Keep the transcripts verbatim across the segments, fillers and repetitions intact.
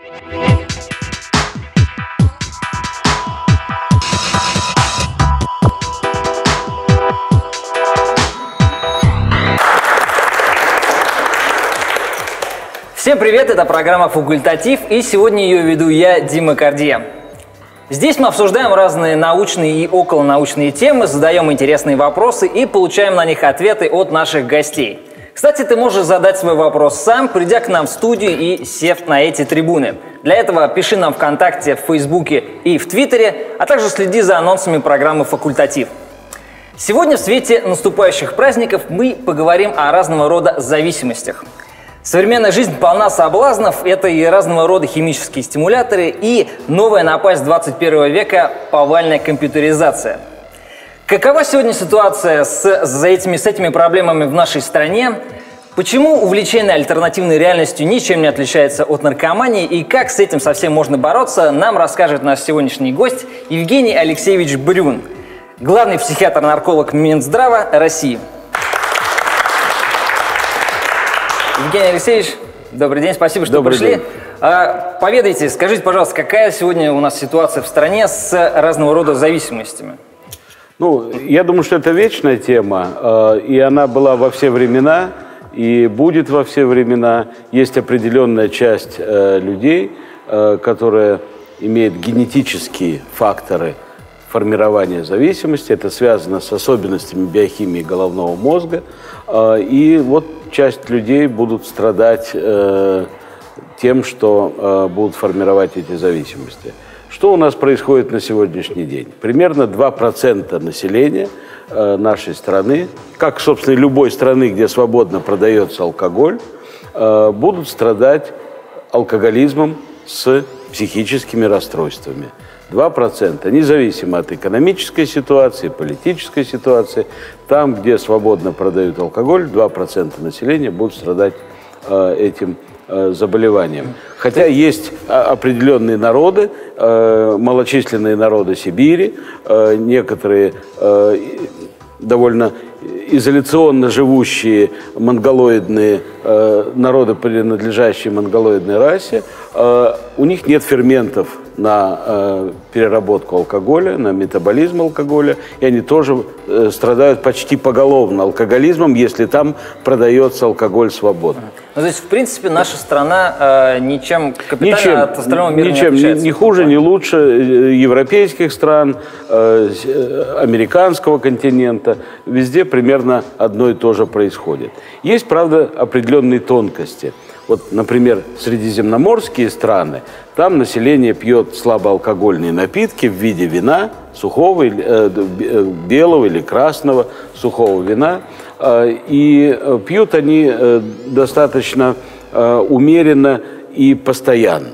Всем привет, это программа «Факультатив», и сегодня ее веду я, Дима Кардье. Здесь мы обсуждаем разные научные и околонаучные темы, задаем интересные вопросы и получаем на них ответы от наших гостей. Кстати, ты можешь задать свой вопрос сам, придя к нам в студию и сев на эти трибуны. Для этого пиши нам ВКонтакте, в Фейсбуке и в Твиттере, а также следи за анонсами программы «Факультатив». Сегодня в свете наступающих праздников мы поговорим о разного рода зависимостях. Современная жизнь полна соблазнов, это и разного рода химические стимуляторы, и новая напасть двадцать первого века – повальная компьютеризация. Какова сегодня ситуация с, с, этими, с этими проблемами в нашей стране? Почему увлечение альтернативной реальностью ничем не отличается от наркомании, и как с этим совсем можно бороться, нам расскажет наш сегодняшний гость Евгений Алексеевич Брюн, главный психиатр-нарколог Минздрава России. Евгений Алексеевич, добрый день, спасибо, что добрый пришли. День. А, поведайте, скажите, пожалуйста, какая сегодня у нас ситуация в стране с разного рода зависимостями? Ну, я думаю, что это вечная тема, и она была во все времена, и будет во все времена. Есть определенная часть людей, которая имеет генетические факторы формирования зависимости. Это связано с особенностями биохимии головного мозга. И вот часть людей будут страдать э, тем, что э, будут формировать эти зависимости. Что у нас происходит на сегодняшний день? Примерно два процента населения э, нашей страны, как, собственно, любой страны, где свободно продается алкоголь, э, будут страдать алкоголизмом с психическими расстройствами. два процента, независимо от экономической ситуации, политической ситуации, там, где свободно продают алкоголь, два процента населения будут страдать э, этим э, заболеванием. Хотя есть определенные народы, э, малочисленные народы Сибири, э, некоторые э, довольно изоляционно живущие монголоидные э, народы, принадлежащие монголоидной расе, э, у них нет ферментов на э, переработку алкоголя, на метаболизм алкоголя, и они тоже э, страдают почти поголовно алкоголизмом, если там продается алкоголь свободно. Ну, то есть, в принципе, наша страна э, ничем капитально ничем, от остального мира ничем, не отличается. Ни хуже, ни лучше европейских стран, э, американского континента. Везде примерно одно и то же происходит. Есть, правда, определенные тонкости. Вот, например, средиземноморские страны, там население пьет слабоалкогольные напитки в виде вина, сухого, э, белого или красного сухого вина. Э, и пьют они э, достаточно э, умеренно и постоянно.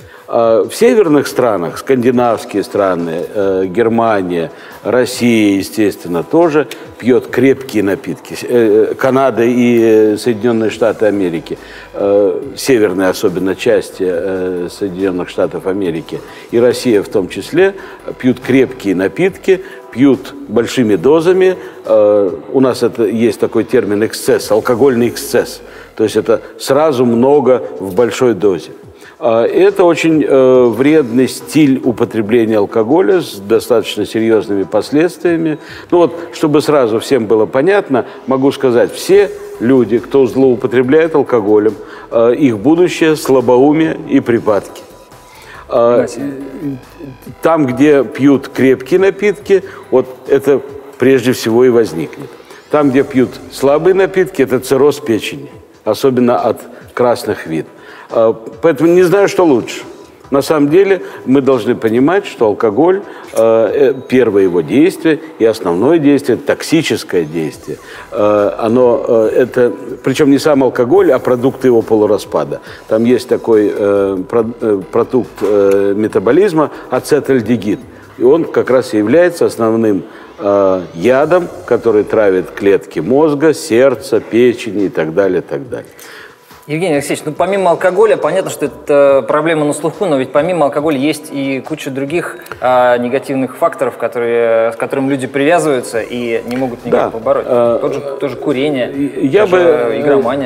В северных странах, скандинавские страны, э, Германия, Россия, естественно, тоже пьет крепкие напитки. Э, Канада и Соединенные Штаты Америки, э, северная особенно часть э, Соединенных Штатов Америки, и Россия в том числе, пьют крепкие напитки, пьют большими дозами. Э, у нас это, есть такой термин эксцесс, алкогольный эксцесс. То есть это сразу много в большой дозе. Это очень э, вредный стиль употребления алкоголя с достаточно серьезными последствиями. Ну вот, чтобы сразу всем было понятно, могу сказать, все люди, кто злоупотребляет алкоголем, э, их будущее – слабоумие и припадки. Э, там, где пьют крепкие напитки, вот это прежде всего и возникнет. Там, где пьют слабые напитки, это цирроз печени, особенно от красных вин. Поэтому не знаю, что лучше. На самом деле мы должны понимать, что алкоголь, э, первое его действие и основное действие, токсическое действие, э, оно, э, это, причем не сам алкоголь, а продукты его полураспада. Там есть такой э, про, э, продукт э, метаболизма ацетальдегид, и он как раз и является основным э, ядом, который травит клетки мозга, сердца, печени и так далее, и так далее. Евгений Алексеевич, ну помимо алкоголя, понятно, что это проблема на слуху, но ведь помимо алкоголя есть и куча других а, негативных факторов, которые, с которыми люди привязываются и не могут никак да. побороть. А, тоже, тоже курение, я тоже бы, игромания.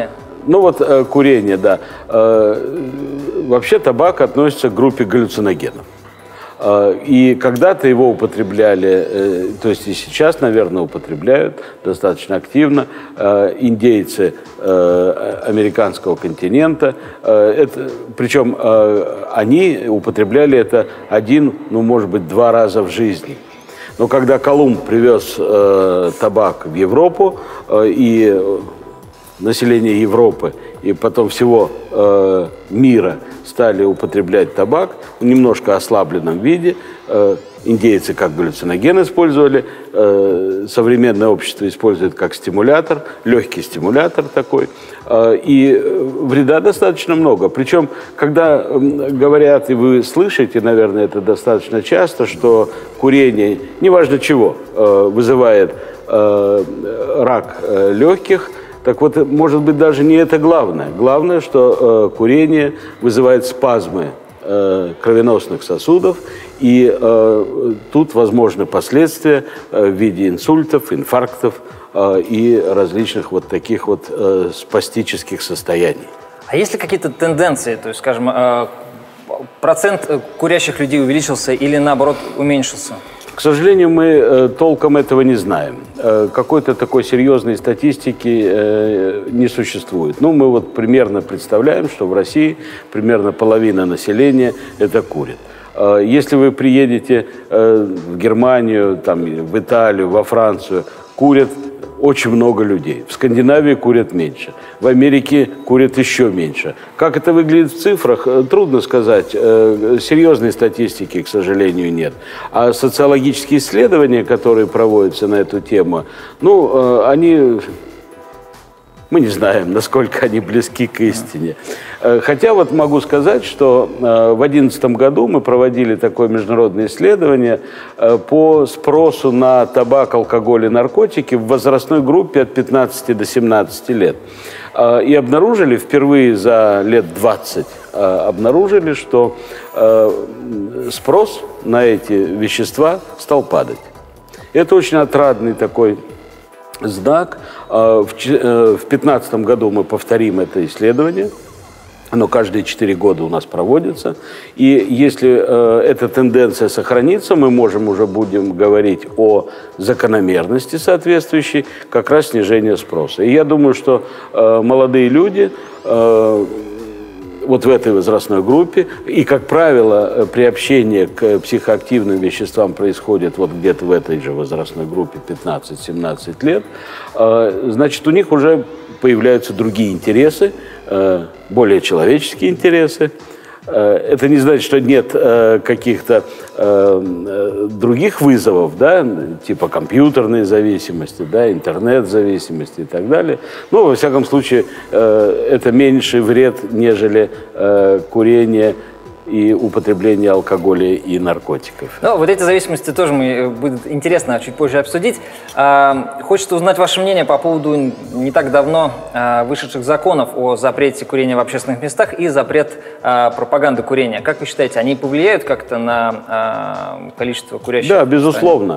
ну вот э, курение, да. Э, вообще табак относится к группе галлюциногенов. Э, и когда-то его употребляли, э, то есть и сейчас, наверное, употребляют достаточно активно э, индейцы э, американского континента. Э, это, причем э, они употребляли это один, ну, может быть, два раза в жизни. Но когда Колумб привез э, табак в Европу, э, и население Европы, и потом всего э, мира стали употреблять табак в немножко ослабленном виде, э, индейцы как галлюциноген использовали, э, современное общество использует как стимулятор, легкий стимулятор такой, э, и вреда достаточно много. Причем, когда э, говорят, и вы слышите, наверное, это достаточно часто, что курение, неважно чего, э, вызывает э, рак э, легких, так вот, может быть, даже не это главное. Главное, что э, курение вызывает спазмы э, кровеносных сосудов, и э, тут возможны последствия э, в виде инсультов, инфарктов э, и различных вот таких вот э, спастических состояний. А есть ли какие-то тенденции, то есть, скажем, э, процент курящих людей увеличился или, наоборот, уменьшился? К сожалению, мы э, толком этого не знаем. Э, какой-то такой серьезной статистики э, не существует. Ну, мы вот примерно представляем, что в России примерно половина населения это курит. Э, если вы приедете э, в Германию, там, в Италию, во Францию, курят очень много людей. В Скандинавии курят меньше. В Америке курят еще меньше. Как это выглядит в цифрах, трудно сказать. Серьезной статистики, к сожалению, нет. А социологические исследования, которые проводятся на эту тему, ну, они... Мы не знаем, насколько они близки к истине. Хотя вот могу сказать, что в две тысячи одиннадцатом году мы проводили такое международное исследование по спросу на табак, алкоголь и наркотики в возрастной группе от пятнадцати до семнадцати лет. И обнаружили впервые за лет двадцать, обнаружили, что спрос на эти вещества стал падать. Это очень отрадный такой знак. В две тысячи пятнадцатом году мы повторим это исследование. Оно каждые четыре года у нас проводится. И если э, эта тенденция сохранится, мы можем уже будем говорить о закономерности соответствующей, как раз снижения спроса. И я думаю, что э, молодые люди э, вот в этой возрастной группе, и, как правило, приобщение к психоактивным веществам происходит вот где-то в этой же возрастной группе пятнадцать-семнадцать лет, э, значит, у них уже появляются другие интересы, э, более человеческие интересы. Э, это не значит, что нет э, каких-то э, других вызовов, да, типа компьютерной зависимости, да, интернет-зависимости и так далее. Но, во всяком случае, э, это меньший вред, нежели э, курение и употребление алкоголя и наркотиков. Ну, вот эти зависимости тоже мы, будет интересно чуть позже обсудить. А, хочется узнать ваше мнение по поводу не так давно а, вышедших законов о запрете курения в общественных местах и запрет а, пропаганды курения. Как вы считаете, они повлияют как-то на а, количество курящих? Да, безусловно.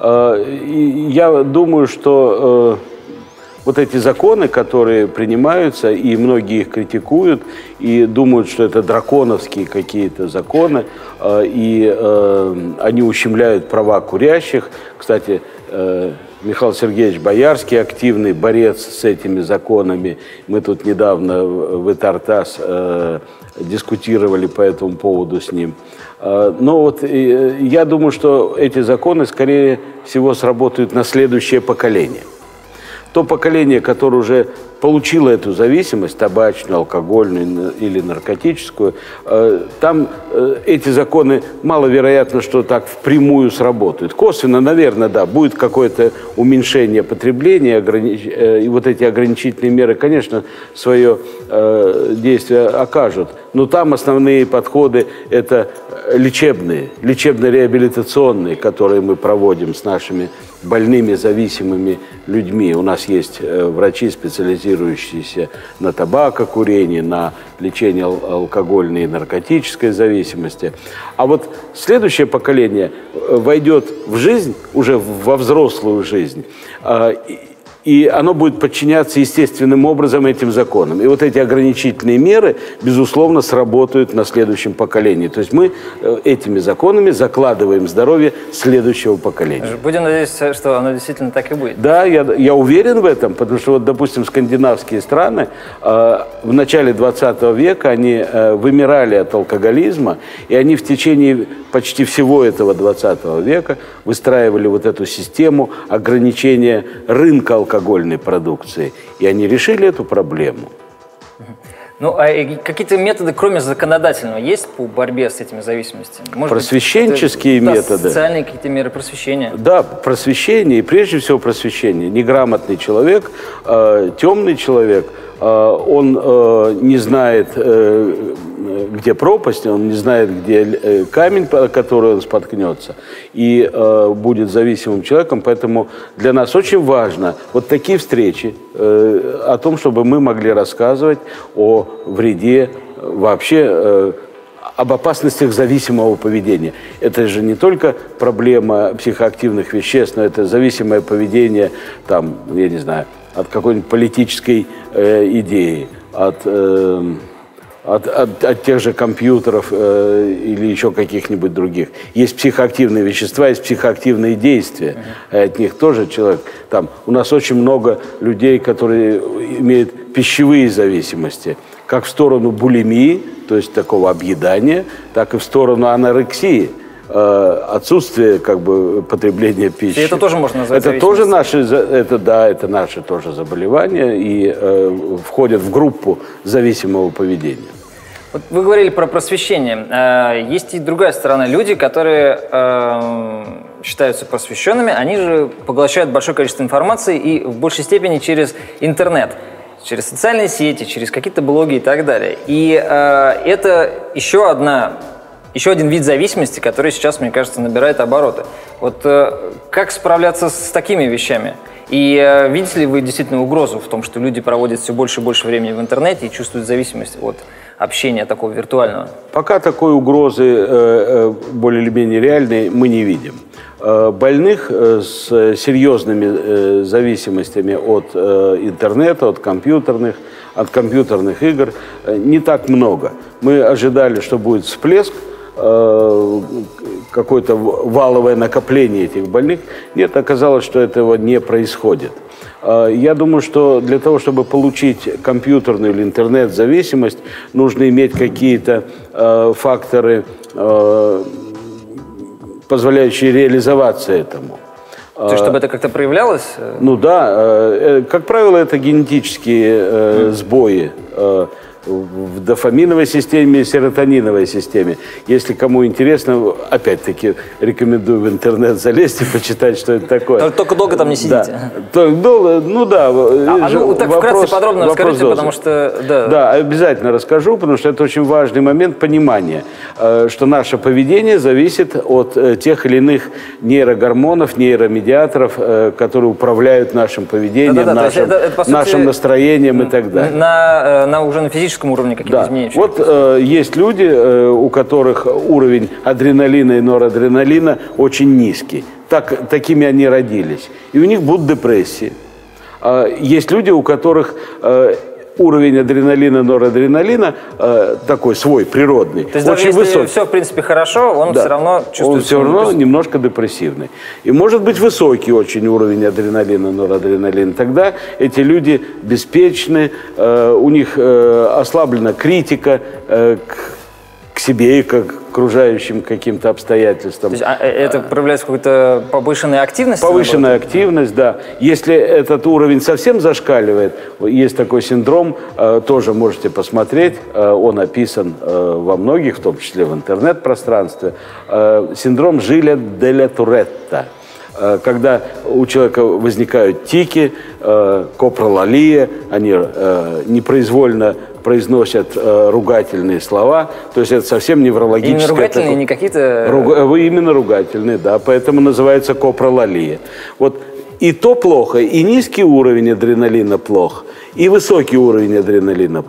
Я думаю, что вот эти законы, которые принимаются, и многие их критикуют, и думают, что это драконовские какие-то законы, и они ущемляют права курящих. Кстати, Михаил Сергеевич Боярский, активный борец с этими законами. Мы тут недавно в Итартас дискутировали по этому поводу с ним. Но вот я думаю, что эти законы, скорее всего, сработают на следующее поколение. То поколение, которое уже получило эту зависимость, табачную, алкогольную или наркотическую, там эти законы маловероятно, что так впрямую сработают. Косвенно, наверное, да, будет какое-то уменьшение потребления, огранич... и вот эти ограничительные меры, конечно, свое действие окажут. Но там основные подходы – это лечебные, лечебно-реабилитационные, которые мы проводим с нашими больными, зависимыми людьми. У нас есть врачи, специализирующиеся на табакокурении, на лечении алкогольной и наркотической зависимости. А вот следующее поколение войдет в жизнь, уже во взрослую жизнь, И оно будет подчиняться естественным образом этим законам. И вот эти ограничительные меры, безусловно, сработают на следующем поколении. То есть мы этими законами закладываем здоровье следующего поколения. Будем надеяться, что оно действительно так и будет. Да, я, я уверен в этом, потому что, вот, допустим, скандинавские страны э, в начале двадцатого века они э, вымирали от алкоголизма, и они в течение почти всего этого двадцатого века выстраивали вот эту систему ограничения рынка алкоголя. алкогольной продукции. И они решили эту проблему. Ну, а какие-то методы, кроме законодательного, есть по борьбе с этими зависимостями? Может Просвещенческие быть, методы. Да, социальные какие-то меры просвещения. Да, просвещение, и прежде всего просвещение. Неграмотный человек, э, темный человек, э, он э, не знает, э, где пропасть, он не знает, где камень, по который он споткнется, и э, будет зависимым человеком. Поэтому для нас очень важно вот такие встречи э, о том, чтобы мы могли рассказывать о вреде вообще, э, об опасностях зависимого поведения. Это же не только проблема психоактивных веществ, но это зависимое поведение, там, я не знаю, от какой-нибудь политической э, идеи, от... Э, От, от, от тех же компьютеров э, или еще каких-нибудь других. Есть психоактивные вещества, есть психоактивные действия. Uh-huh. От них тоже человек... Там, у нас очень много людей, которые имеют пищевые зависимости. Как в сторону булимии, то есть такого объедания, так и в сторону анорексии. Э, отсутствие как бы потребления пищи. И это тоже можно назвать это тоже наши, это, да, это наши тоже заболевания и э, входят в группу зависимого поведения. Вот вы говорили про просвещение. Есть и другая сторона. Люди, которые э, считаются просвещенными, они же поглощают большое количество информации и в большей степени через интернет, через социальные сети, через какие-то блоги и так далее. И э, это еще одна... Еще один вид зависимости, который сейчас, мне кажется, набирает обороты. Вот э, как справляться с такими вещами? И э, видите ли вы действительно угрозу в том, что люди проводят все больше и больше времени в интернете и чувствуют зависимость от общения такого виртуального? Пока такой угрозы э, более или менее реальной мы не видим. Э, больных э, с серьезными э, зависимостями от э, интернета, от компьютерных, от компьютерных игр э, не так много. Мы ожидали, что будет всплеск, какое-то валовое накопление этих больных. Нет, оказалось, что этого не происходит. Я думаю, что для того, чтобы получить компьютерную или интернет-зависимость, нужно иметь какие-то факторы, позволяющие реализоваться этому. То есть, чтобы это как-то проявлялось? Ну да. Как правило, это генетические сбои в дофаминовой системе и серотониновой системе. Если кому интересно, опять-таки рекомендую в интернет залезть и почитать, что это такое. Только долго там не сидите. Да. Долго, ну да. А, ну, так вопрос, вкратце подробно расскажите, дозы. Потому что... Да. да, обязательно расскажу, потому что это очень важный момент понимания, что наше поведение зависит от тех или иных нейрогормонов, нейромедиаторов, которые управляют нашим поведением, да, да, да, нашим, это, это, сути, нашим настроением и так далее. На, на уже на физическом уровне какие-то да. изменения. Вот э, есть люди, э, у которых уровень адреналина и норадреналина очень низкий. Так, такими они родились. И у них будут депрессии. Э, есть люди, у которых э, уровень адреналина, норадреналина э, такой свой, природный, То есть очень даже если высокий. все, в принципе, хорошо, он да. все равно чувствует... Он все равно немножко депрессивный. И может быть высокий очень уровень адреналина, норадреналина. Тогда эти люди беспечны, э, у них э, ослаблена критика э, к, к себе и к окружающим каким-то обстоятельствам. То есть, а это проявляется какой-то повышенная активность? Повышенная активность, да. Если этот уровень совсем зашкаливает, есть такой синдром, э, тоже можете посмотреть, э, он описан э, во многих, в том числе в интернет-пространстве, э, синдром Жиля де ля Туретта. Э, когда у человека возникают тики, э, копролалия, они э, непроизвольно произносят э, ругательные слова, то есть это совсем неврологическое... Именно ругательные, такое... не какие-то... Руг... Именно ругательные, да, поэтому называется копролалия. Вот и то плохо, и низкий уровень адреналина плох, и высокий уровень адреналина плох.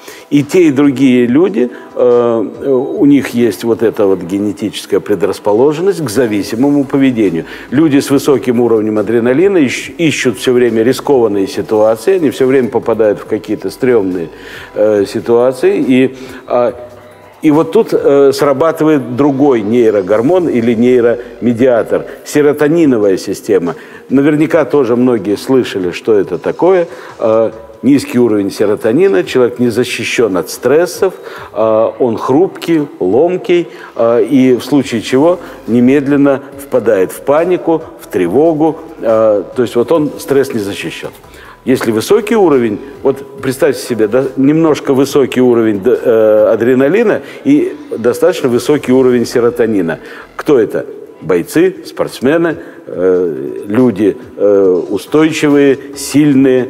И те, и другие люди, э, у них есть вот эта вот генетическая предрасположенность к зависимому поведению. Люди с высоким уровнем адреналина ищ, ищут все время рискованные ситуации, они все время попадают в какие-то стрёмные э, ситуации. И, э, и вот тут э, срабатывает другой нейрогормон или нейромедиатор, серотониновая система. Наверняка тоже многие слышали, что это такое. Э, Низкий уровень серотонина, человек не защищен от стрессов, он хрупкий, ломкий, и в случае чего немедленно впадает в панику, в тревогу, то есть вот он стресс не защищен. Если высокий уровень, вот представьте себе, да, немножко высокий уровень адреналина и достаточно высокий уровень серотонина. Кто это? Бойцы, спортсмены, люди устойчивые, сильные.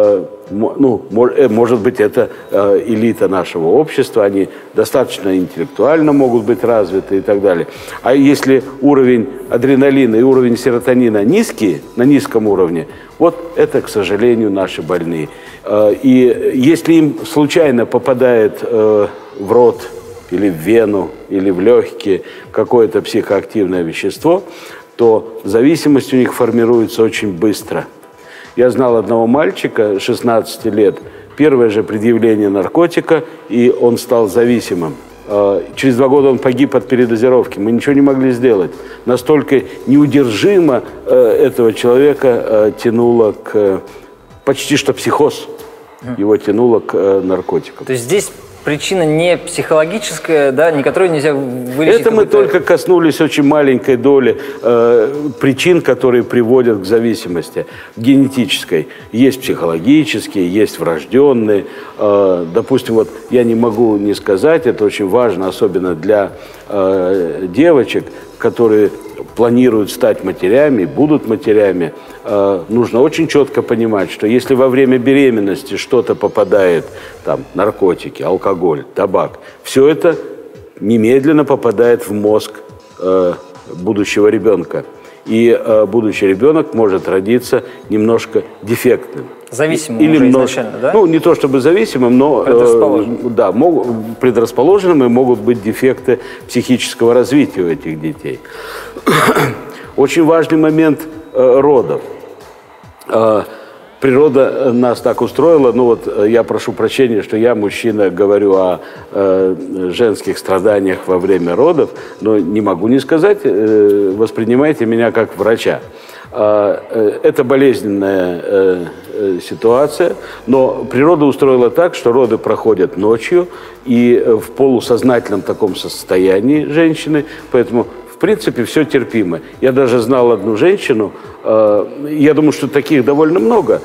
Ну, может быть, это элита нашего общества, они достаточно интеллектуально могут быть развиты и так далее. А если уровень адреналина и уровень серотонина низкие, на низком уровне, вот это, к сожалению, наши больные. И если им случайно попадает в рот или в вену, или в легкие какое-то психоактивное вещество, то зависимость у них формируется очень быстро. Я знал одного мальчика, шестнадцати лет, первое же предъявление наркотика, и он стал зависимым. Через два года он погиб от передозировки. Мы ничего не могли сделать. Настолько неудержимо этого человека тянуло к... Почти что психоз его тянуло к наркотикам. То есть здесь причина не психологическая, да, не которую нельзя вылечить? Это мы только коснулись очень маленькой доли э, причин, которые приводят к зависимости генетической. Есть психологические, есть врожденные. Э, допустим, вот я не могу не сказать, это очень важно, особенно для э, девочек, которые планируют стать матерями, будут матерями, э, нужно очень четко понимать, что если во время беременности что-то попадает, там, наркотики, алкоголь, табак, все это немедленно попадает в мозг э, будущего ребенка. И э, будущий ребенок может родиться немножко дефектным. Зависимым или уже немножко, изначально, да? Ну, не то чтобы зависимым, но предрасположенным. Э, да, мог, предрасположенными могут быть дефекты психического развития у этих детей. Очень важный момент э, родов. Э, природа нас так устроила, ну вот я прошу прощения, что я, мужчина, говорю о э, женских страданиях во время родов, но не могу не сказать, э, воспринимайте меня как врача. Это болезненная ситуация, но природа устроила так, что роды проходят ночью и в полусознательном таком состоянии женщины, поэтому в принципе все терпимо. Я даже знал одну женщину, я думаю, что таких довольно много.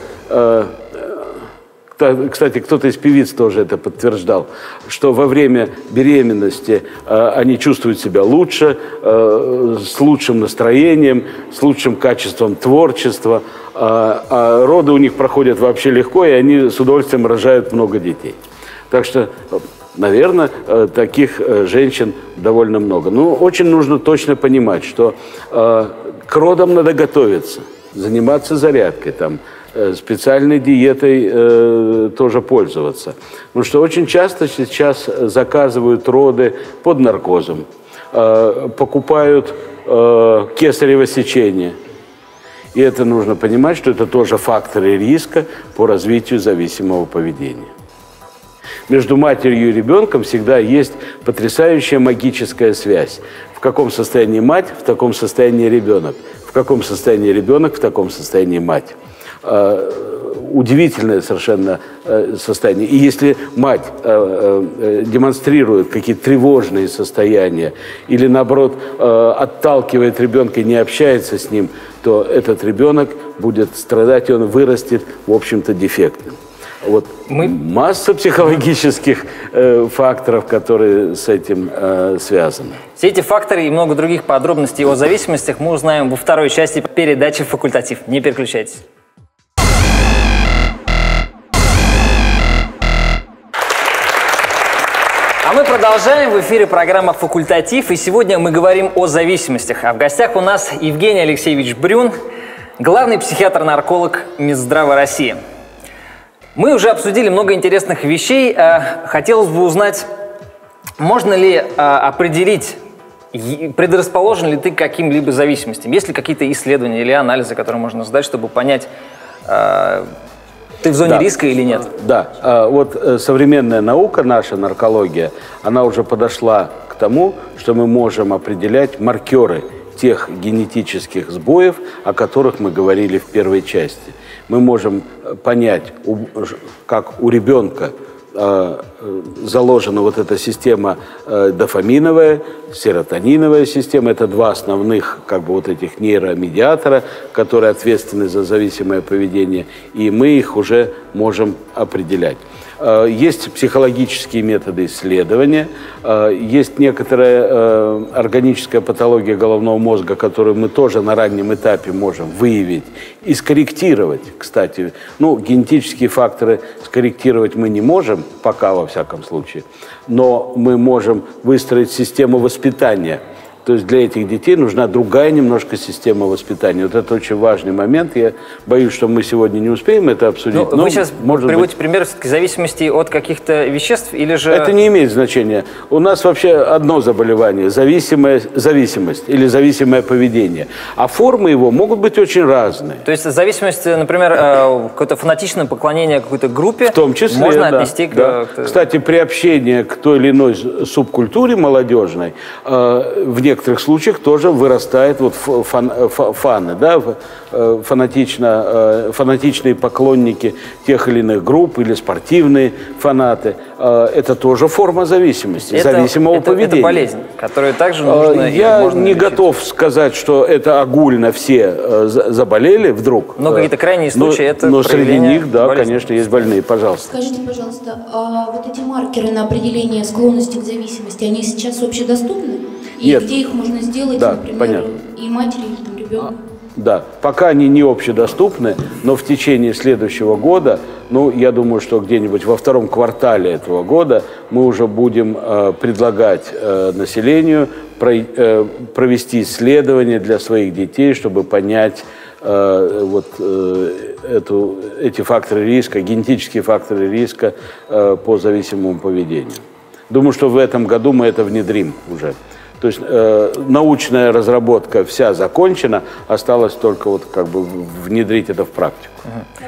Кстати, кто-то из певиц тоже это подтверждал, что во время беременности э, они чувствуют себя лучше, э, с лучшим настроением, с лучшим качеством творчества, э, а роды у них проходят вообще легко, и они с удовольствием рожают много детей. Так что, наверное, э, таких э, женщин довольно много. Но очень нужно точно понимать, что э, к родам надо готовиться, заниматься зарядкой, там, специальной диетой э, тоже пользоваться. Потому что очень часто сейчас заказывают роды под наркозом, э, покупают э, кесарево сечение. И это нужно понимать, что это тоже факторы риска по развитию зависимого поведения. Между матерью и ребенком всегда есть потрясающая магическая связь. В каком состоянии мать, в таком состоянии ребенок. В каком состоянии ребенок, в таком состоянии мать. Удивительное совершенно состояние. И если мать демонстрирует какие-то тревожные состояния или, наоборот, отталкивает ребенка и не общается с ним, то этот ребенок будет страдать, и он вырастет, в общем-то, дефектным. Вот Мы... масса психологических э, факторов, которые с этим э, связаны. Все эти факторы и много других подробностей о зависимостях мы узнаем во второй части передачи «Факультатив». Не переключайтесь. А мы продолжаем. В эфире программа «Факультатив». И сегодня мы говорим о зависимостях. А в гостях у нас Евгений Алексеевич Брюн, главный психиатр-нарколог Минздрава России. Мы уже обсудили много интересных вещей. Хотелось бы узнать, можно ли определить, предрасположен ли ты к каким-либо зависимостям? Есть ли какие-то исследования или анализы, которые можно сдать, чтобы понять, ты в зоне да. риска или нет? Да. Вот современная наука, наша наркология, она уже подошла к тому, что мы можем определять маркеры тех генетических сбоев, о которых мы говорили в первой части. Мы можем понять, как у ребенка заложена вот эта система дофаминовая, серотониновая система. Это два основных как бы вот этих нейромедиатора, которые ответственны за зависимое поведение, и мы их уже можем определять. Есть психологические методы исследования, есть некоторая органическая патология головного мозга, которую мы тоже на раннем этапе можем выявить и скорректировать, кстати. Ну, генетические факторы скорректировать мы не можем, пока во всяком случае, но мы можем выстроить систему воспитания. То есть для этих детей нужна другая немножко система воспитания. Вот это очень важный момент. Я боюсь, что мы сегодня не успеем это обсудить. Но но вы сейчас приводите быть... пример зависимости от каких-то веществ или же... Это не имеет значения. У нас вообще одно заболевание – зависимая, зависимость или зависимое поведение. А формы его могут быть очень разные. То есть зависимость, например, какое-то фанатичное поклонение какой-то группе, в том числе, можно да, отнести к... Да. Кстати, приобщение к той или иной субкультуре молодежной в некоторых случаях тоже вырастает вот фан, фаны, да, фанатично, фанатичные поклонники тех или иных групп или спортивные фанаты. Это тоже форма зависимости, это, зависимого это, поведения. Это болезнь, которую также нужно... Я не лечить. готов сказать, что это огульно все заболели вдруг. Но какие-то крайние случаи, но, это Но среди них, да, болезни. конечно, есть больные. Пожалуйста. Скажите, пожалуйста, а вот эти маркеры на определение склонности к зависимости, они сейчас общедоступны? И Нет. где их можно сделать, да, например, понятно. и матери, и там, ребенку? Да, пока они не общедоступны, но в течение следующего года, ну, я думаю, что где-нибудь во втором квартале этого года мы уже будем э, предлагать э, населению про, э, провести исследования для своих детей, чтобы понять э, вот, э, эту, эти факторы риска, генетические факторы риска э, по зависимому поведению. Думаю, что в этом году мы это внедрим уже. То есть э, научная разработка вся закончена, осталось только вот как бы внедрить это в практику. Uh-huh.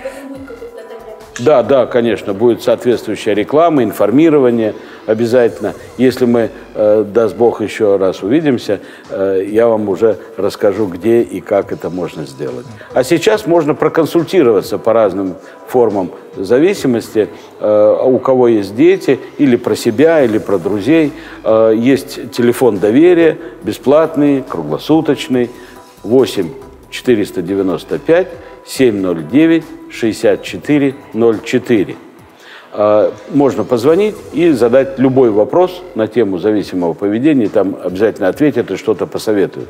Да, да, конечно, будет соответствующая реклама, информирование обязательно. Если мы, э, даст Бог, еще раз увидимся, э, я вам уже расскажу, где и как это можно сделать. А сейчас можно проконсультироваться по разным формам зависимости, э, у кого есть дети, или про себя, или про друзей. Э, есть телефон доверия, бесплатный, круглосуточный, восемь четыреста девяносто пять семь ноль девять шестьдесят четыре ноль четыре. Можно позвонить и задать любой вопрос на тему зависимого поведения, там обязательно ответят и что-то посоветуют.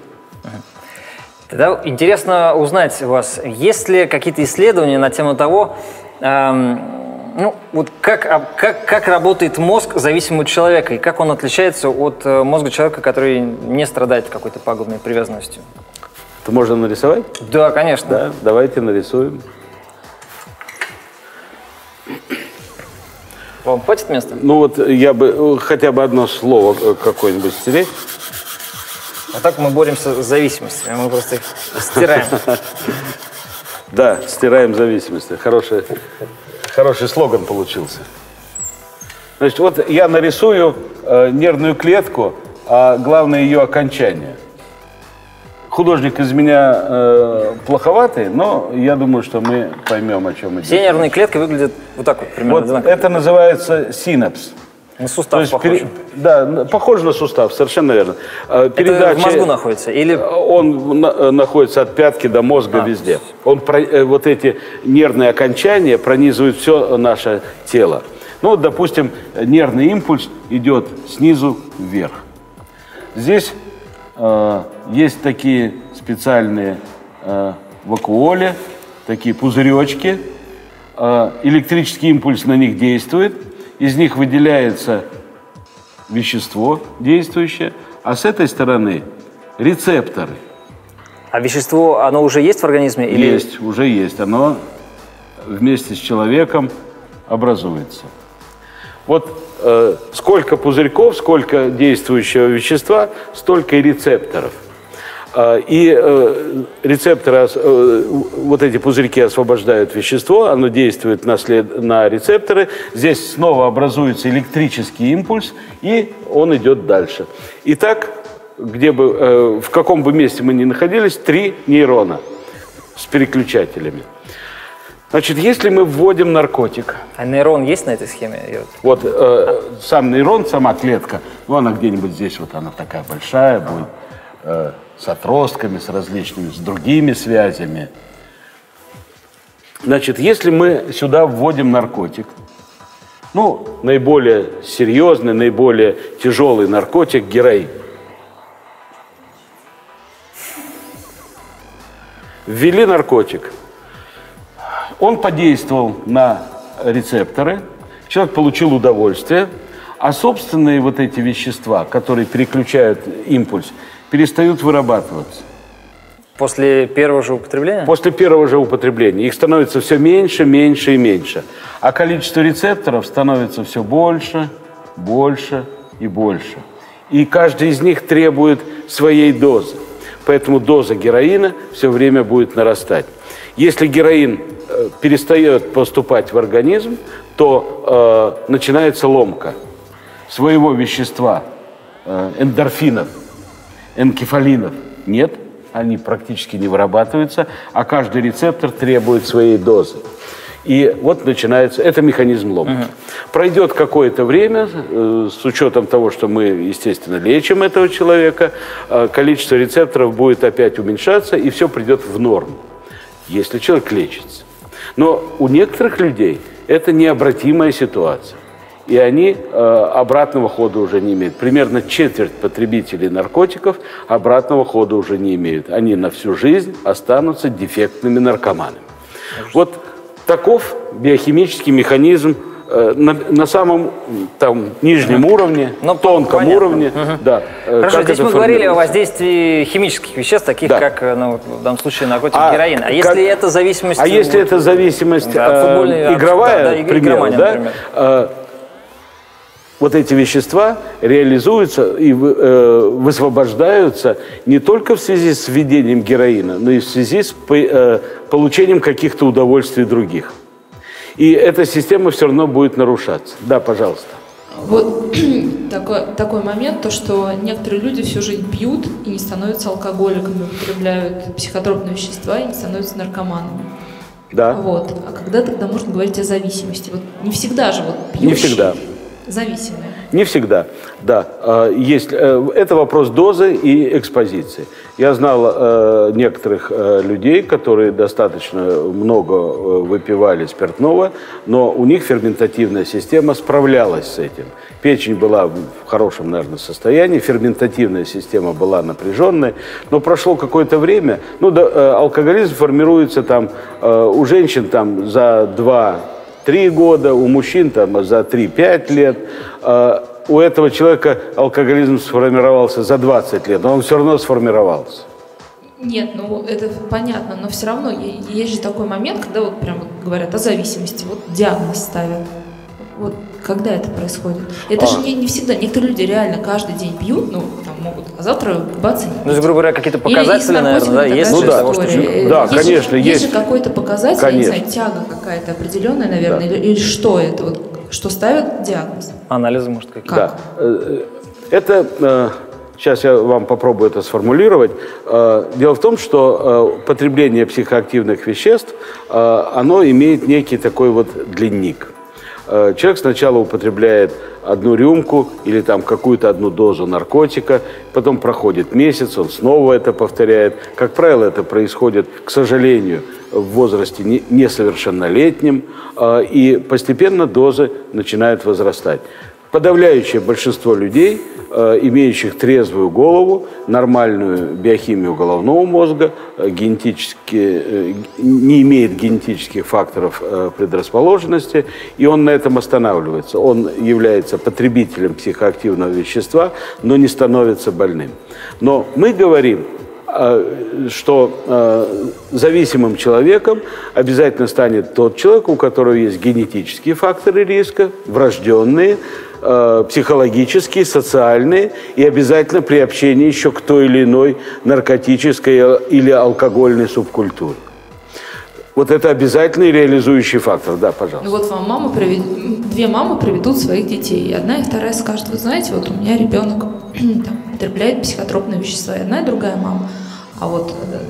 Тогда интересно узнать у вас, есть ли какие-то исследования на тему того, эм, ну, вот как, как, как работает мозг зависимого человека, и как он отличается от мозга человека, который не страдает какой-то пагубной привязанностью? Это можно нарисовать? Да, конечно. Да, давайте нарисуем. Вам хватит места? Ну вот я бы хотя бы одно слово какое-нибудь стереть. А так мы боремся с зависимостью, мы просто их стираем. Да, стираем зависимость. Хороший, хороший слоган получился. Значит, вот я нарисую э, нервную клетку, а главное ее окончание. Художник из меня э, плоховатый, но я думаю, что мы поймем, о чем идет. Все нервные клетки выглядят вот так вот примерно. Вот одинаково. Это называется синапс. На сустав похож. Пере... Да, похож на сустав, совершенно верно. Передача... Это в мозгу находится? Или... Он на... находится от пятки до мозга а. везде. Он про... Вот эти нервные окончания пронизывают все наше тело. Ну вот, допустим, нервный импульс идет снизу вверх. Здесь э, есть такие специальные э, вакуоли, такие пузыречки. Э, электрический импульс на них действует. Из них выделяется вещество действующее, а с этой стороны рецепторы. А вещество, оно уже есть в организме? Или... Есть, уже есть. Оно вместе с человеком образуется. Вот э, сколько пузырьков, сколько действующего вещества, столько и рецепторов. Э, и э, рецепторы, э, вот эти пузырьки освобождают вещество, оно действует на, след, на рецепторы. Здесь снова образуется электрический импульс, и он идет дальше. Итак, где бы, э, в каком бы месте мы ни находились, три нейрона с переключателями. Значит, если мы вводим наркотик... А нейрон есть на этой схеме? Вот э, сам нейрон, сама клетка, ну она где-нибудь здесь, вот она такая большая будет, э, с отростками, с различными, с другими связями. Значит, если мы сюда вводим наркотик, ну, наиболее серьезный, наиболее тяжелый наркотик – героин. Ввели наркотик. Он подействовал на рецепторы, человек получил удовольствие, а собственные вот эти вещества, которые переключают импульс, перестают вырабатываться. После первого же употребления? После первого же употребления. Их становится все меньше, меньше и меньше. А количество рецепторов становится все больше, больше и больше. И каждый из них требует своей дозы. Поэтому доза героина все время будет нарастать. Если героин э, перестает поступать в организм, то э, начинается ломка своего вещества, э, эндорфинов, энкефалинов. Нет, они практически не вырабатываются, а каждый рецептор требует своей дозы. И вот начинается, это механизм ломки. Угу. Пройдет какое-то время, э, с учетом того, что мы, естественно, лечим этого человека, э, количество рецепторов будет опять уменьшаться, и все придет в норму, если человек лечится. Но у некоторых людей это необратимая ситуация, и они э, обратного хода уже не имеют. Примерно четверть потребителей наркотиков обратного хода уже не имеют. Они на всю жизнь останутся дефектными наркоманами. Вот таков биохимический механизм э, на, на самом там, нижнем uh-huh. уровне, Но тонком понятно. уровне. Uh-huh. Да, э, Хорошо, здесь мы говорили о воздействии химических веществ, таких да. как, ну, в данном случае, наркотик, а героин. А если как, это зависимость... А если вот, это зависимость да, э, игровая, да, да, к примеру, да, например. Э, вот эти вещества реализуются и э, высвобождаются не только в связи с введением героина, но и в связи с э, получением каких-то удовольствий других. И эта система все равно будет нарушаться. Да, пожалуйста. Вот такой, такой момент, то, что некоторые люди всю жизнь пьют и не становятся алкоголиками, употребляют психотропные вещества и не становятся наркоманами. Да. Вот. А когда тогда можно говорить о зависимости? Вот не всегда же вот пьющие. Не всегда. Зависимые. Не всегда, да. Есть, это вопрос дозы и экспозиции. Я знал некоторых людей, которые достаточно много выпивали спиртного, но у них ферментативная система справлялась с этим. Печень была в хорошем, наверное, состоянии, ферментативная система была напряженной, но прошло какое-то время, ну, да, алкоголизм формируется там у женщин там за два три года, у мужчин там за три-пять лет. Uh, у этого человека алкоголизм сформировался за двадцать лет, но он все равно сформировался. Нет, ну это понятно, но все равно есть же такой момент, когда вот прям вот говорят о зависимости, вот диагноз ставят. Вот когда это происходит? Это а. же не, не всегда. Некоторые люди реально каждый день пьют, ну, там могут, а завтра бац и не пить. Ну, грубо говоря, какие-то показатели, наверное, да, есть? Ну, да, того, что... да, есть конечно, есть. Есть же какой-то показатель, конечно. я не знаю, тяга какая-то определенная, наверное, да. или, или что это, вот, что ставят диагноз? Анализы, может, какие-то? Как? Да. Это... Сейчас я вам попробую это сформулировать. Дело в том, что потребление психоактивных веществ, оно имеет некий такой вот длинник. Человек сначала употребляет одну рюмку или там какую-то одну дозу наркотика, потом проходит месяц, он снова это повторяет. Как правило, это происходит, к сожалению, в возрасте несовершеннолетнем, и постепенно дозы начинают возрастать. Подавляющее большинство людей, имеющих трезвую голову, нормальную биохимию головного мозга, генетически, не имеет генетических факторов предрасположенности, и он на этом останавливается. Он является потребителем психоактивного вещества, но не становится больным. Но мы говорим что зависимым человеком обязательно станет тот человек, у которого есть генетические факторы риска, врожденные, психологические, социальные, и обязательно при общении еще к той или иной наркотической или алкогольной субкультуре. Вот это обязательный реализующий фактор. Да, пожалуйста. Ну вот вам мама привед... две мамы приведут своих детей. И одна и вторая скажет: вы знаете, вот у меня ребенок там, употребляет психотропные вещества. И одна и другая мама. А вот,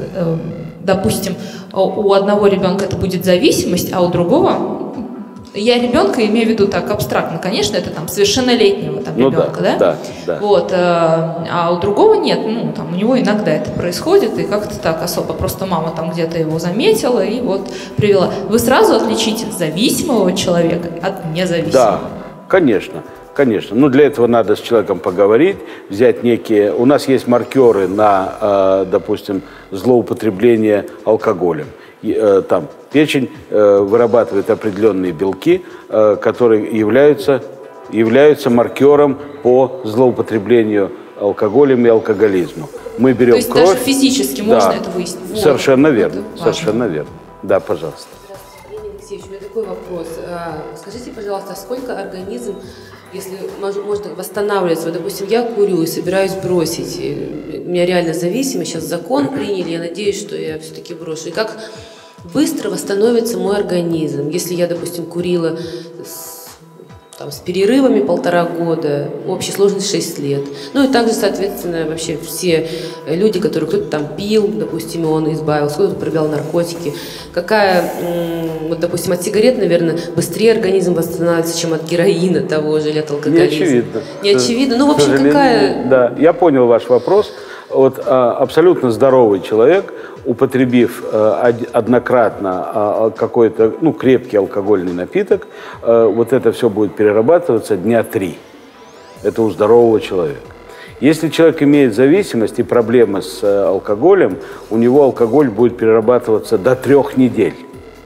допустим, у одного ребенка это будет зависимость, а у другого... Я ребенка имею в виду так абстрактно, конечно, это там совершеннолетнего там, ну, ребенка, да? Да? Да, да. Вот, а у другого нет, ну, там, у него иногда это происходит, и как-то так особо, просто мама там где-то его заметила и вот привела. Вы сразу отличите зависимого человека от независимого? Да, конечно. Конечно. Ну, для этого надо с человеком поговорить, взять некие... У нас есть маркеры на, допустим, злоупотребление алкоголем. Там печень вырабатывает определенные белки, которые являются, являются маркером по злоупотреблению алкоголем и алкоголизму. Мы берем То есть кровь. даже физически да, можно это выяснить? Вот. Совершенно верно. Совершенно верно. Да, пожалуйста. Здравствуйте, Евгений Алексеевич, у меня такой вопрос. Скажите, пожалуйста, сколько организм, если можно восстанавливаться? Вот, допустим, я курю и собираюсь бросить. У меня реально зависимость. Сейчас закон приняли. Я надеюсь, что я все-таки брошу. И как быстро восстановится мой организм, если я, допустим, курила с, там, с перерывами полтора года, общей сложность шесть лет. Ну и также, соответственно, вообще все люди, которые кто-то там пил, допустим, и он избавился, кто-то употреблял наркотики. Какая, вот, допустим, от сигарет, наверное, быстрее организм восстанавливается, чем от героина того же или от алкоголизма. Не очевидно. Не очевидно. Ну, в общем, какая... Да, я понял ваш вопрос. Вот а, абсолютно здоровый человек, употребив а, однократно а, какой-то, ну, крепкий алкогольный напиток, а, вот это все будет перерабатываться дня три. Это у здорового человека. Если человек имеет зависимость и проблемы с а, алкоголем, у него алкоголь будет перерабатываться до трех недель.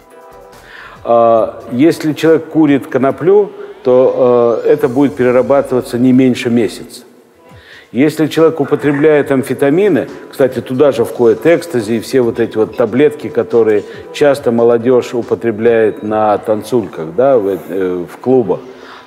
А, если человек курит коноплю, то а, это будет перерабатываться не меньше месяца. Если человек употребляет амфетамины, кстати, туда же входит экстази и все вот эти вот таблетки, которые часто молодежь употребляет на танцульках, да, в, э, в клубах,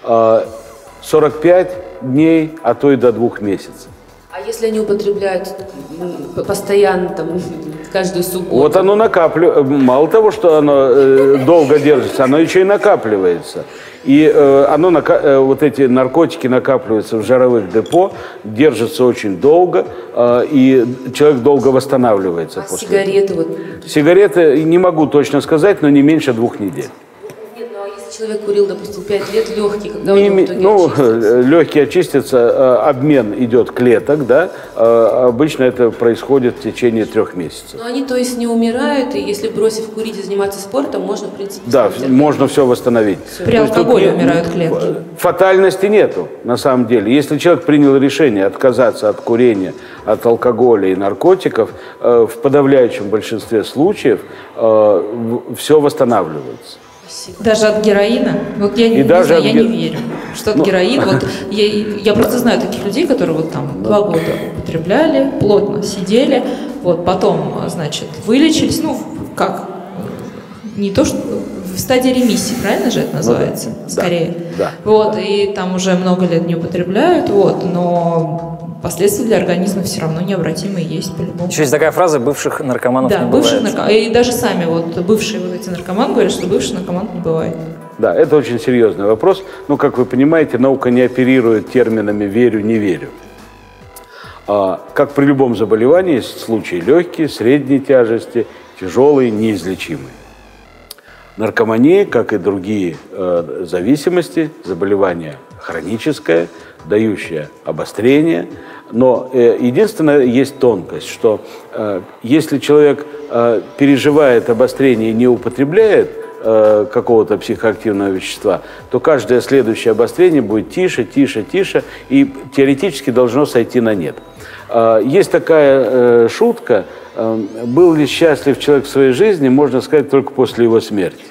сорок пять дней, а то и до двух месяцев. А если они употребляют постоянно, там, каждую субботу? Вот оно накапливается. Мало того, что оно э, долго держится, оно еще и накапливается. И э, оно, нака... вот эти наркотики накапливаются в жировых депо, держатся очень долго, э, и человек долго восстанавливается. А после сигареты? Вот... Сигареты не могу точно сказать, но не меньше двух недель. Нет, ну а если человек курил, допустим, пять лет, легкий, когда Не, он в итоге ну, очистится? легкие очистятся, обмен идет клеток, да, обычно это происходит в течение трех месяцев. Но они, то есть, не умирают, и если бросив курить и заниматься спортом, можно, в принципе, Да, можно все восстановить. При алкоголе умирают клетки. Фатальности нету, на самом деле. Если человек принял решение отказаться от курения, от алкоголя и наркотиков, в подавляющем большинстве случаев все восстанавливается. Даже от героина? Вот я, не, не даже знаю, от я ге... не верю, что от ну... героина. Вот я, я просто знаю таких людей, которые вот там два года употребляли, плотно сидели, вот потом, значит, вылечились, ну, как, не то, что в стадии ремиссии, правильно же это называется? Ну, да. Скорее. Да. Вот, и там уже много лет не употребляют, вот, но последствия для организма все равно необратимые есть по-любому. Еще есть такая фраза: бывших наркоманов да, не бывших бывает. наркоманов. И даже сами вот бывшие вот эти наркоманы говорят, что бывших наркоманов не бывает. Да, это очень серьезный вопрос. Ну, как вы понимаете, наука не оперирует терминами «верю, не верю». А, как при любом заболевании, есть случаи легкие, средней тяжести, тяжелые, неизлечимые. Наркомания, как и другие э, зависимости, заболевание хроническое, дающее обострение. Но э, единственное, есть тонкость, что э, если человек э, переживает обострение и не употребляет э, какого-то психоактивного вещества, то каждое следующее обострение будет тише, тише, тише, и теоретически должно сойти на нет. Э, есть такая э, шутка: э, был ли счастлив человек в своей жизни, можно сказать, только после его смерти.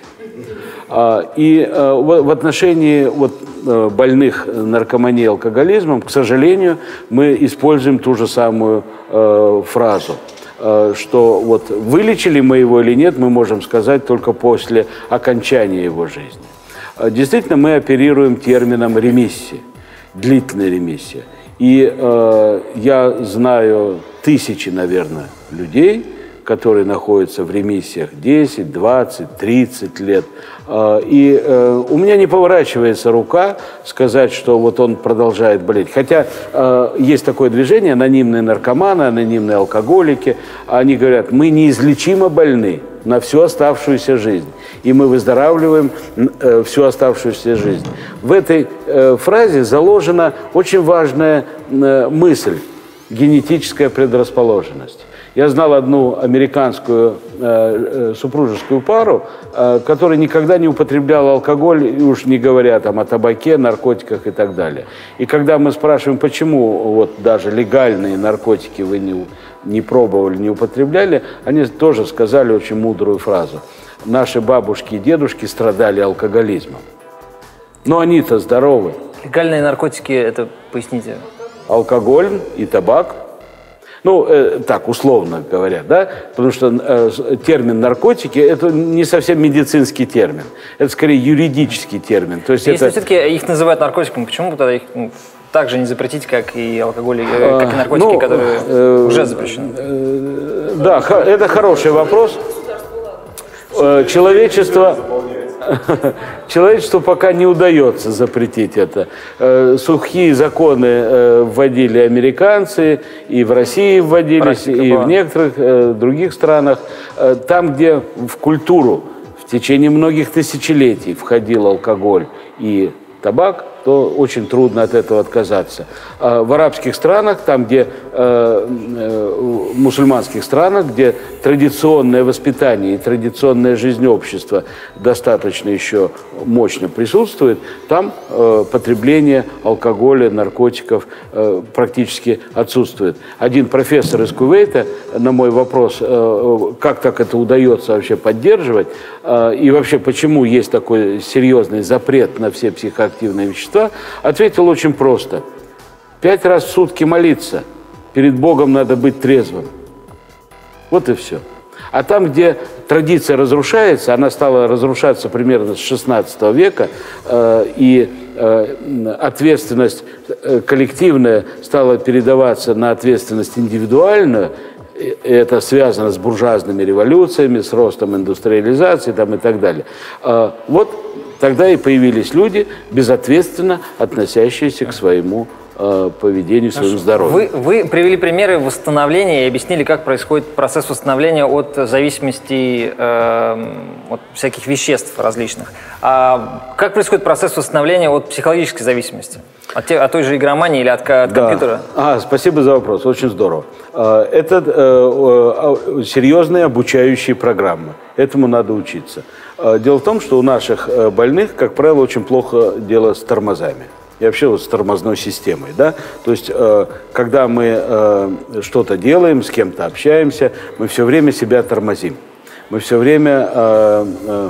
И в отношении вот больных наркоманией и алкоголизмом, к сожалению, мы используем ту же самую фразу. что вот вылечили мы его или нет, мы можем сказать только после окончания его жизни. Действительно, мы оперируем термином ремиссии, длительная ремиссия. И э, я знаю тысячи, наверное, людей, которые находятся в ремиссиях десять, двадцать, тридцать лет. И у меня не поворачивается рука сказать, что вот он продолжает болеть. Хотя есть такое движение, анонимные наркоманы, анонимные алкоголики. Они говорят, мы неизлечимо больны на всю оставшуюся жизнь. И мы выздоравливаем всю оставшуюся жизнь. В этой фразе заложена очень важная мысль – генетическая предрасположенность. Я знал одну американскую э, супружескую пару, э, которая никогда не употребляла алкоголь, и уж не говоря там о табаке, наркотиках и так далее. И когда мы спрашиваем, почему вот даже легальные наркотики вы не, не пробовали, не употребляли, они тоже сказали очень мудрую фразу. Наши бабушки и дедушки страдали алкоголизмом. Но они-то здоровы. Легальные наркотики, это поясните. Алкоголь и табак. Ну, э, так, условно говоря, да, потому что э, термин наркотики – это не совсем медицинский термин, это скорее юридический термин. То есть Если это... все-таки их называют наркотиками, почему тогда их ну, так же не запретить, как и алкоголь, э, как и наркотики, ну, которые э, уже запрещены? Э, да, это хороший вопрос. Э, человечество... Человечеству пока не удается запретить это. Сухие законы вводили американцы, и в России вводились, Практика и была. в некоторых других странах. Там, где в культуру в течение многих тысячелетий входил алкоголь и табак, то очень трудно от этого отказаться. В арабских странах, там, где в мусульманских странах, где традиционное воспитание и традиционная жизнь общества достаточно еще мощно присутствует, там потребление алкоголя, наркотиков практически отсутствует. Один профессор из Кувейта на мой вопрос, как так это удается вообще поддерживать, и вообще почему есть такой серьезный запрет на все психоактивные вещества, ответил очень просто. Пять раз в сутки молиться. Перед Богом надо быть трезвым. Вот и все. А там, где традиция разрушается, она стала разрушаться примерно с шестнадцатого века, э, и э, ответственность коллективная стала передаваться на ответственность индивидуальную. Это связано с буржуазными революциями, с ростом индустриализации там, и так далее. Э, вот тогда и появились люди, безответственно относящиеся к своему э, поведению, своему здоровью. Вы, вы привели примеры восстановления и объяснили, как происходит процесс восстановления от зависимости э, от всяких веществ различных. А как происходит процесс восстановления от психологической зависимости? От, те, от той же игромании или от, от да. компьютера? А, спасибо за вопрос, очень здорово. Это э, серьезные обучающие программы, этому надо учиться. Дело в том, что у наших больных, как правило, очень плохо дело с тормозами. И вообще вот с тормозной системой. Да? То есть, э, когда мы э, что-то делаем, с кем-то общаемся, мы все время себя тормозим. Мы все время э,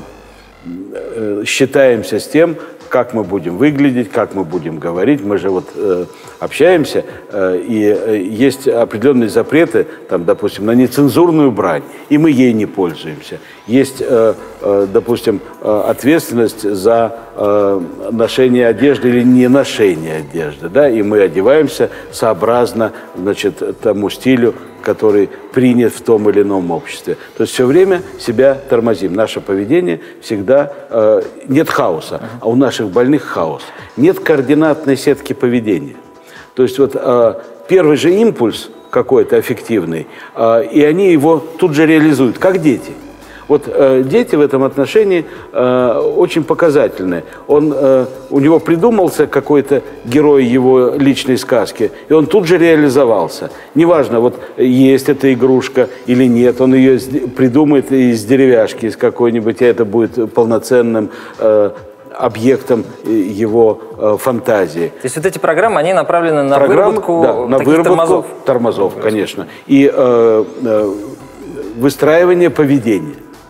э, считаемся с тем, как мы будем выглядеть, как мы будем говорить. Мы же вот э, общаемся, э, и э, есть определенные запреты, там, допустим, на нецензурную брань, и мы ей не пользуемся. Есть, э, э, допустим, э, ответственность за э, ношение одежды или не ношение одежды, да, и мы одеваемся сообразно, значит, тому стилю, который принят в том или ином обществе. То есть все время себя тормозим. Наше поведение всегда... Э, нет хаоса, а у наших больных хаос. Нет координатной сетки поведения. То есть вот э, первый же импульс какой-то аффективный, э, и они его тут же реализуют, как дети. Вот э, дети в этом отношении э, очень показательны. Он, э, у него придумался какой-то герой его личной сказки, и он тут же реализовался. Неважно, вот есть эта игрушка или нет, он ее придумает из деревяшки, из какой-нибудь, и это будет полноценным э, объектом его э, фантазии. То есть вот эти программы, они направлены на Программ, выработку да, на таких выработку тормозов? Тормозов, конечно. И э, э, выстраивание поведения.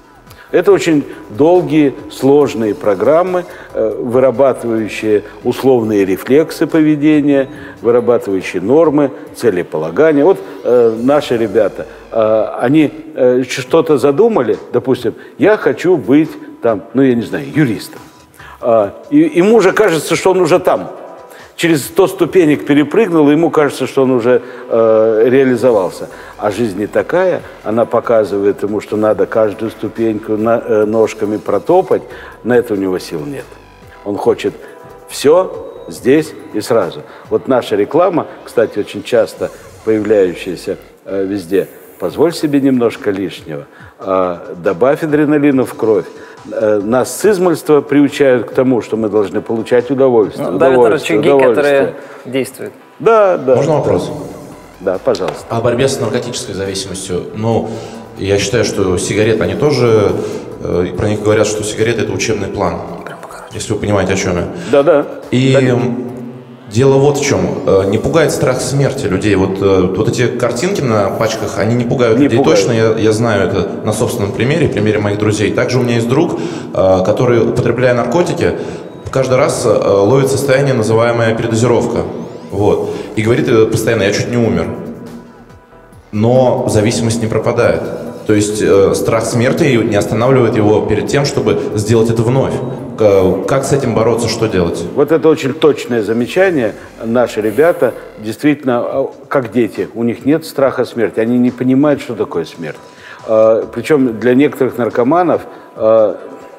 Это очень долгие, сложные программы, вырабатывающие условные рефлексы поведения, вырабатывающие нормы, целеполагания. Вот э, наши ребята, э, они э, что-то задумали, допустим, я хочу быть там, ну я не знаю, юристом. Э, и, ему уже кажется, что он уже там. Через сто ступенек перепрыгнул, и ему кажется, что он уже э, реализовался. А жизнь не такая, она показывает ему, что надо каждую ступеньку на, э, ножками протопать, на это у него сил нет. Он хочет все здесь и сразу. Вот наша реклама, кстати, очень часто появляющаяся э, везде, позволь себе немножко лишнего, э, добавь адреналину в кровь. Нас с измольства приучают к тому, что мы должны получать удовольствие. Ну, давят рычаги, которые действуют. Да, да. Можно вопрос? Да, пожалуйста. О борьбе с наркотической зависимостью. Ну, я считаю, что сигареты, они тоже, э, про них говорят, что сигареты – это учебный план. Если вы понимаете, о чем я. Да, да. И да. дело вот в чем. Не пугает страх смерти людей. Вот, вот эти картинки на пачках, они не пугают не людей. Пугают. Точно, я, я знаю это на собственном примере, примере моих друзей. Также у меня есть друг, который, употребляя наркотики, каждый раз ловит состояние, называемое передозировка. Вот. И говорит постоянно, я чуть не умер. Но зависимость не пропадает. То есть э, страх смерти не останавливает его перед тем, чтобы сделать это вновь. Как с этим бороться, что делать? Вот это очень точное замечание. Наши ребята действительно, как дети, у них нет страха смерти. Они не понимают, что такое смерть. Э, причем для некоторых наркоманов э,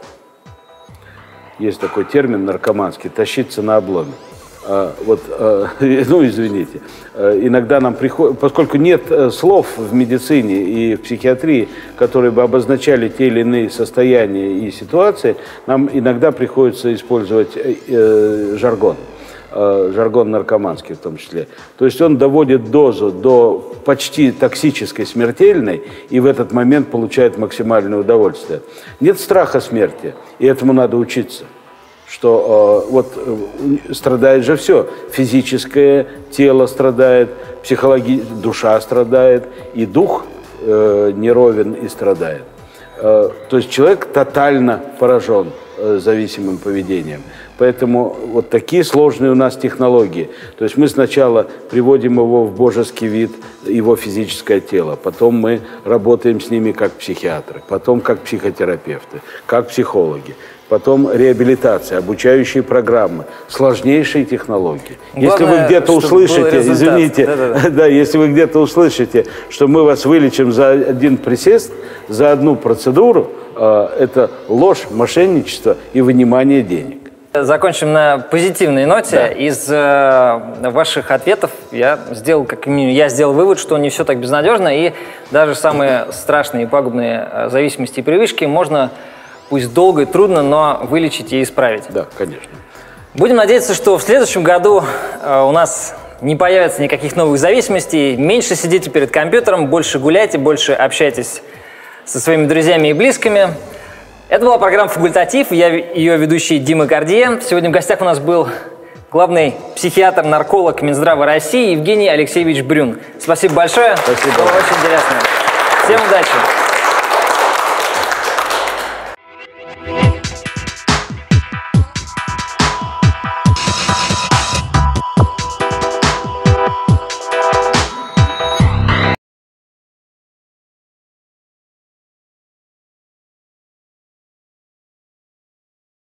есть такой термин наркоманский – тащиться на обломе. А, вот, а, ну, извините, а, иногда нам приходит, поскольку нет слов в медицине и в психиатрии, которые бы обозначали те или иные состояния и ситуации, нам иногда приходится использовать э, жаргон, э, жаргон наркоманский в том числе. То есть он доводит дозу до почти токсической, смертельной, и в этот момент получает максимальное удовольствие. Нет страха смерти, и этому надо учиться. Что э, вот э, страдает же все. Физическое тело страдает, психологи... душа страдает, и дух э, неровен и страдает. Э, то есть человек тотально поражен э, зависимым поведением. Поэтому вот такие сложные у нас технологии. То есть мы сначала приводим его в божеский вид, его физическое тело, потом мы работаем с ними как психиатры, потом как психотерапевты, как психологи. Потом реабилитация, обучающие программы, сложнейшие технологии. Главное, если вы где-то услышите, извините, да, да, да. да, если вы где-то услышите, что мы вас вылечим за один присест, за одну процедуру, э, это ложь, мошенничество и вынимание денег. Закончим на позитивной ноте. Да. Из э, ваших ответов я сделал, как минимум, я сделал вывод, что не все так безнадежно, и даже самые страшные и пагубные зависимости и привычки можно, пусть долго и трудно, но вылечить и исправить. Да, конечно. Будем надеяться, что в следующем году э, у нас не появится никаких новых зависимостей. Меньше сидите перед компьютером, больше гуляйте, больше общайтесь со своими друзьями и близкими. Это была программа «Факультатив». Я ее ведущий Дима Гордие. Сегодня в гостях у нас был главный психиатр-нарколог Минздрава России Евгений Алексеевич Брюн. Спасибо большое. Спасибо. Было очень интересно. Всем удачи.